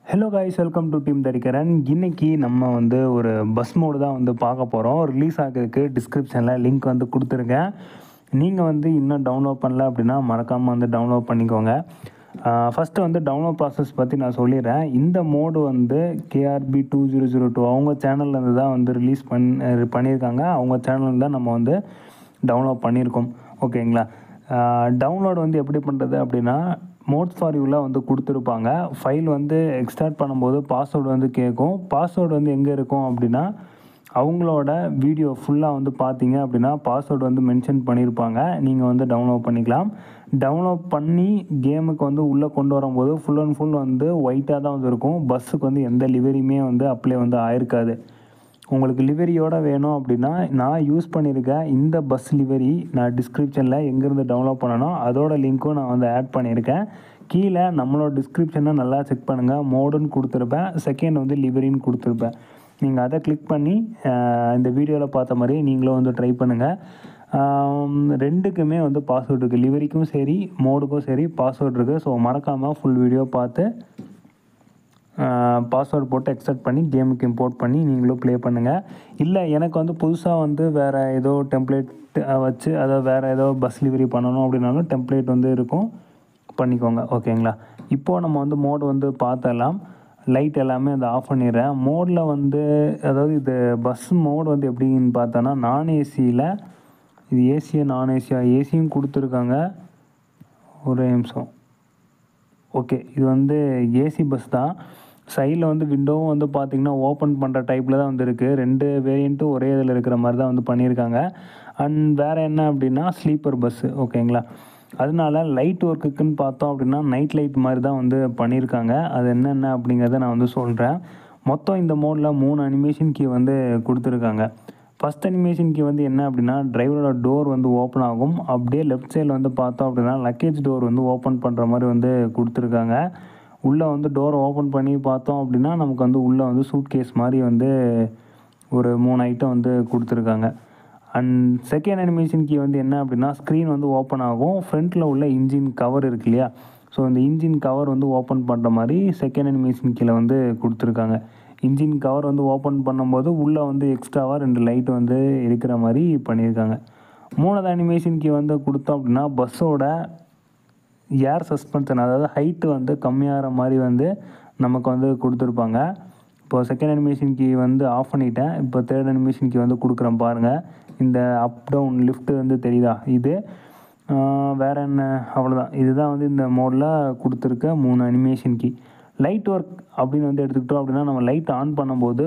Hello guys, welcome to team தடிக்கிறன். இன்றைக்கி நம்ம வந்து ஒரு பஸ் மோடு தான் வந்து பார்க்க போகிறோம். ரிலீஸ் ஆகிறதுக்கு டிஸ்கிரிப்ஷனில் லிங்க் வந்து கொடுத்துருக்கேன். நீங்கள் வந்து இன்னும் டவுன்லோட் பண்ணல அப்படின்னா மறக்காமல் வந்து டவுன்லோட் பண்ணிக்கோங்க. ஃபஸ்ட்டு வந்து டவுன்லோட் ப்ராசஸ் பற்றி நான் சொல்லிடுறேன். இந்த மோடு வந்து KRB 2002 அவங்க சேனல்லேருந்து தான் வந்து ரிலீஸ் பண்ணியிருக்காங்க. அவங்க சேனல் தான் நம்ம வந்து டவுன்லோட் பண்ணியிருக்கோம். ஓகேங்களா? டவுன்லோட் வந்து எப்படி பண்ணுறது அப்படின்னா, மோட்ஸ் ஃபார் யூவில் வந்து கொடுத்துருப்பாங்க. ஃபைல் வந்து எக்ஸ்ட்ராக்ட் பண்ணும்போது பாஸ்வேர்டு வந்து கேட்கும். பாஸ்வேர்டு வந்து எங்கே இருக்கும் அப்படின்னா, அவங்களோட வீடியோ ஃபுல்லாக வந்து பார்த்தீங்க அப்படின்னா பாஸ்வேர்டு வந்து மென்ஷன் பண்ணியிருப்பாங்க. நீங்கள் வந்து டவுன்லோட் பண்ணிக்கலாம். டவுன்லோட் பண்ணி கேமுக்கு வந்து உள்ளே கொண்டு வரும்போது ஃபுல் அண்ட் ஃபுல் வந்து ஒயிட்டாக தான் வந்து இருக்கும். பஸ்ஸுக்கு வந்து எந்த லிவரியுமே வந்து அப்ளை வந்து ஆயிருக்காது. உங்களுக்கு லிவரியோடு வேணும் அப்படின்னா, நான் யூஸ் பண்ணியிருக்கேன் இந்த பஸ் லிவரி நான் டிஸ்கிரிப்ஷனில் எங்கேருந்து டவுன்லோட் பண்ணணும் அதோட லிங்க்கும் நான் வந்து ஆட் பண்ணியிருக்கேன். கீழே நம்மளோட டிஸ்கிரிப்ஷனை நல்லா செக் பண்ணுங்கள். மோடுன்னு கொடுத்துருப்பேன், செகண்ட் வந்து லிவரின்னு கொடுத்துருப்பேன். நீங்கள் அதை கிளிக் பண்ணி இந்த வீடியோவில் பார்த்த மாதிரி நீங்களும் வந்து ட்ரை பண்ணுங்கள். ரெண்டுக்குமே வந்து பாஸ்வேர்டு இருக்குது. லிவரிக்கும் சரி மோடுக்கும் சரி பாஸ்வேர்டு இருக்குது. ஸோ மறக்காமல் ஃபுல் வீடியோ பார்த்து பாஸ்வேர்டு போட்டு எக்ஸ்ட்ராக்ட் பண்ணி கேமுக்கு இம்போர்ட் பண்ணி நீங்களும் ப்ளே பண்ணுங்கள். இல்லை எனக்கு வந்து புதுசாக வந்து வேறு ஏதோ டெம்ப்ளேட் வச்சு அதை வேறு ஏதோ பஸ் லிவரி பண்ணணும் அப்படின்னாலும் டெம்ப்ளேட் வந்து இருக்கும், பண்ணிக்கோங்க. ஓகேங்களா? இப்போது நம்ம வந்து மோடு வந்து பார்த்தலாம். லைட் எல்லாமே வந்து ஆஃப் பண்ணிடுறேன். மோடில் வந்து அதாவது இது பஸ் மோடு வந்து எப்படின்னு பார்த்தோன்னா, நான் ஏசியில் இது ஏசியா நான் ஏசியா ஏசியும் கொடுத்துருக்காங்க. ஒரே நிமிஷம். ஓகே, இது வந்து ஏசி பஸ் தான். சைடில் வந்து விண்டோவும் வந்து பார்த்திங்கன்னா ஓப்பன் பண்ணுற டைப்பில் தான் வந்து இருக்குது. 2 வேரியண்ட்டும் ஒரே இதில் இருக்கிற மாதிரி தான் வந்து பண்ணியிருக்காங்க. அண்ட் வேறு என்ன அப்படின்னா ஸ்லீப்பர் பஸ்ஸு. ஓகேங்களா? அதனால லைட் ஒர்க்குக்குன்னு பார்த்தோம் அப்படின்னா நைட் லைட் மாதிரி தான் வந்து பண்ணியிருக்காங்க. அது என்னென்ன அப்படிங்கிறத நான் வந்து சொல்கிறேன். மொத்தம் இந்த மோடில் 3 அனிமேஷன் கீ வந்து கொடுத்துருக்காங்க. ஃபஸ்ட் அனிமேஷன் கீ வந்து என்ன அப்படின்னா, டிரைவரோட டோர் வந்து ஓப்பன் ஆகும். அப்படியே லெஃப்ட் சைடில் வந்து பார்த்தோம் அப்படின்னா லக்கேஜ் டோர் வந்து ஓப்பன் பண்ணுற மாதிரி வந்து கொடுத்துருக்காங்க. உள்ளே வந்து டோரை ஓப்பன் பண்ணி பார்த்தோம் அப்படின்னா நமக்கு வந்து உள்ளே வந்து சூட் கேஸ் மாதிரி வந்து ஒரு 3 ஐட்டம் வந்து கொடுத்துருக்காங்க. அண்ட் செகண்ட் அனிமேஷன் கீ வந்து என்ன அப்படின்னா, ஸ்க்ரீன் வந்து ஓப்பன் ஆகும். ஃப்ரண்ட்டில் உள்ள இன்ஜின் கவர் இருக்கு இல்லையா, ஸோ இந்த இன்ஜின் கவர் வந்து ஓப்பன் பண்ணுற மாதிரி செகண்ட் அனிமேஷன் கீழே வந்து கொடுத்துருக்காங்க. இன்ஜின் கவர் வந்து ஓப்பன் பண்ணும்போது உள்ளே வந்து எக்ஸ்ட்ராவாக 2 லைட் வந்து இருக்கிற மாதிரி பண்ணியிருக்காங்க. 3வது அனிமேஷன் கீ வந்து கொடுத்தோம் அப்படின்னா, பஸ்ஸோட ஏர் சஸ்பென்ஷன் அதாவது ஹைட்டு வந்து கம்மியாகிற மாதிரி வந்து நமக்கு வந்து கொடுத்துருப்பாங்க. இப்போது செகண்ட் அனிமேஷன் கீ வந்து ஆஃப் பண்ணிட்டேன். இப்போ தேர்ட் அனிமேஷன் கீ வந்து கொடுக்குறேன் பாருங்கள். இந்த அப் டவுன் லிஃப்ட்டு வந்து தெரியுதா இது. வேறு என்ன, அவ்வளோதான். இதுதான் வந்து இந்த மோடில் கொடுத்துருக்க 3 அனிமேஷன் கீ. லைட் ஒர்க் அப்படின்னு வந்து எடுத்துக்கிட்டோம் அப்படின்னா, நம்ம லைட் ஆன் பண்ணும்போது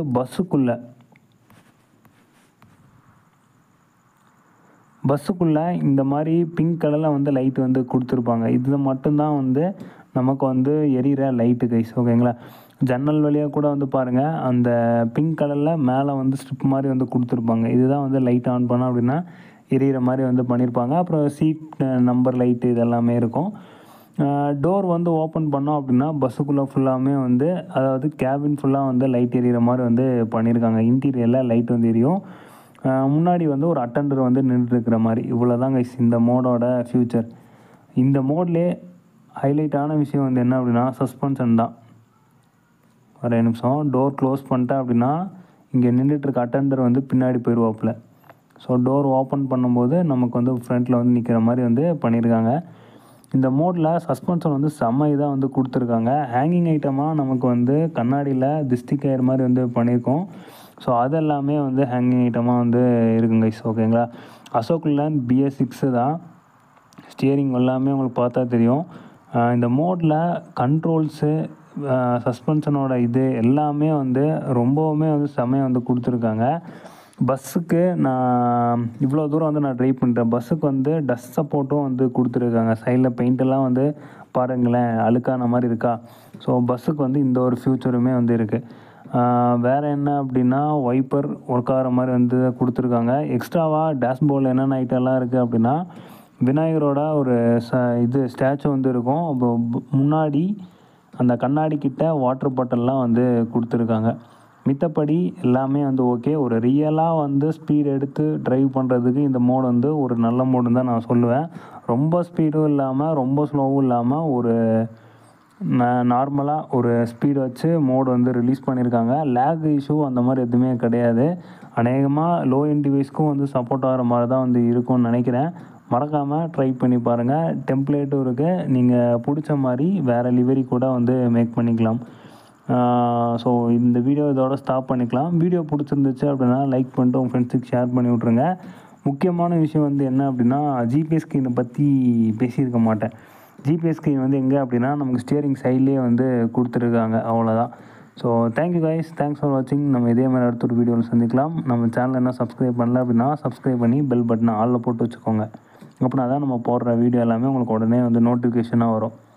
பஸ்ஸுக்குள்ளே இந்த மாதிரி பிங்க் கலரில் வந்து லைட் வந்து கொடுத்துருப்பாங்க. இது மட்டும்தான் வந்து நமக்கு வந்து எரியிற லைட்டு கைஸ். ஓகேங்களா? ஜன்னல் வழியாக கூட வந்து பாருங்கள், அந்த பிங்க் கலரில் மேலே வந்து ஸ்ட்ரிப் மாதிரி வந்து கொடுத்துருப்பாங்க. இதுதான் வந்து லைட் ஆன் பண்ணோம் அப்படின்னா எரியிற மாதிரி வந்து பண்ணியிருப்பாங்க. அப்புறம் சீட் நம்பர் லைட்டு இதெல்லாமே இருக்கும். டோர் வந்து ஓப்பன் பண்ணோம் அப்படின்னா பஸ்ஸுக்குள்ளே ஃபுல்லாமே வந்து அதாவது கேபின் ஃபுல்லாக வந்து லைட் எரியிற மாதிரி வந்து பண்ணியிருக்காங்க. இன்டீரியரில் லைட் வந்து எரியும். முன்னாடி வந்து ஒரு அட்டெண்டர் வந்து நின்றுருக்கிற மாதிரி. இவ்வளோ தான் கைஸ் இந்த மோடோட ஃப்யூச்சர். இந்த மோட்லேயே ஹைலைட்டான விஷயம் வந்து என்ன அப்படின்னா சஸ்பென்ஷன் தான். ஒரே நிமிஷம். டோர் க்ளோஸ் பண்ணிட்டேன் அப்படின்னா இங்கே நின்றுட்டுருக்க அட்டெண்டர் வந்து பின்னாடி போயிடுவாப்பில். ஸோ டோர் ஓப்பன் பண்ணும்போது நமக்கு வந்து ஃப்ரண்ட்டில் வந்து நிற்கிற மாதிரி வந்து பண்ணியிருக்காங்க. இந்த மோடில் சஸ்பென்ஷன் வந்து செம்ம இதாக வந்து கொடுத்துருக்காங்க. ஹேங்கிங் ஐட்டமாக நமக்கு வந்து கண்ணாடியில் திஷ்டி கயிறு மாதிரி வந்து பண்ணியிருக்கோம். ஸோ அதெல்லாமே வந்து ஹேங்கிங் ஐட்டமாக வந்து இருக்குங்க கைஸ். ஓகேங்களா? அசோக் லேண்ட் BS6 தான். ஸ்டியரிங் எல்லாமே உங்களுக்கு பார்த்தா தெரியும். இந்த மோடில் கண்ட்ரோல்ஸு சஸ்பென்ஷனோட இது எல்லாமே வந்து ரொம்பவுமே வந்து செம்மையாக வந்து கொடுத்துருக்காங்க. பஸ்ஸுக்கு நான் இவ்வளோ தூரம் வந்து நான் ட்ரைவ் பண்ணிட்டேன். பஸ்ஸுக்கு வந்து டஸ்ட் சப்போர்ட்டும் வந்து கொடுத்துருக்காங்க. சைடில் பெயிண்டெல்லாம் வந்து பாருங்களேன் அழுக்கான மாதிரி இருக்கா. ஸோ பஸ்ஸுக்கு வந்து இந்த ஒரு ஃப்யூச்சருமே வந்து இருக்குது. வேறு என்ன அப்படின்னா, வைப்பர் ஒர்க் ஆகிற மாதிரி வந்து கொடுத்துருக்காங்க. எக்ஸ்ட்ராவாக டேஷ்போர்டில் என்னென்ன ஐட்டம்லாம் இருக்குது அப்படின்னா, விநாயகரோட ஒரு இது ஸ்டாச்சு வந்து இருக்கும். அப்போ முன்னாடி அந்த கண்ணாடி கிட்ட வாட்டர் பாட்டில்லாம் வந்து கொடுத்துருக்காங்க. மித்தபடி எல்லாமே வந்து ஓகே. ஒரு ரியலாக வந்து ஸ்பீட் எடுத்து ட்ரைவ் பண்ணுறதுக்கு இந்த மோடு வந்து ஒரு நல்ல மோடுன்னு தான் நான் சொல்லுவேன். ரொம்ப ஸ்பீடும் இல்லாமல் ரொம்ப ஸ்லோவும் இல்லாமல் ஒரு நார்மலாக ஒரு ஸ்பீடு வச்சு மோடு வந்து ரிலீஸ் பண்ணியிருக்காங்க. லேக் இஷ்யூ அந்த மாதிரி எதுவுமே கிடையாது. அநேகமாக லோ எண்ட் டிவைஸ்க்கும் வந்து சப்போர்ட் ஆகிற மாதிரி தான் வந்து இருக்கும்னு நினைக்கிறேன். மறக்காமல் ட்ரை பண்ணி பாருங்கள். டெம்ப்ளேட்டும் இருக்குது. நீங்கள் பிடிச்ச மாதிரி வேறு லிவரி கூட வந்து மேக் பண்ணிக்கலாம். ஸோ இந்த வீடியோ இதோட ஸ்டாப் பண்ணிக்கலாம். வீடியோ பிடிச்சிருந்துச்சு அப்படின்னா லைக் பண்ணிட்டு உங்கள் ஃப்ரெண்ட்ஸுக்கு ஷேர் பண்ணி விட்ருங்க. முக்கியமான விஷயம் வந்து என்ன அப்படின்னா, ஜிபிஎஸ் ஸ்க்ரீனை பற்றி பேசியிருக்க மாட்டேன். ஜிபிஎஸ் ஸ்க்ரீன் வந்து எங்கே அப்படின்னா நமக்கு ஸ்டியரிங் சைட்லேயே வந்து கொடுத்துருக்காங்க, அவ்வளோதான். So thank you guys, thanks for வாட்சிங். நம்ம இதே மாதிரி அடுத்த ஒரு வீடியோவில் சந்திக்கலாம். நம்ம சேனல் என்ன சப்ஸ்கிரைப் பண்ணல அப்படின்னா சப்ஸ்கிரைப் பண்ணி பெல் பட்டனை ஆளில் போட்டு வச்சுக்கோங்க. அப்படின்னா தான் நம்ம போடுற வீடியோ எல்லாமே உங்களுக்கு உடனே வந்து நோட்டிஃபிகேஷனாக வரும்.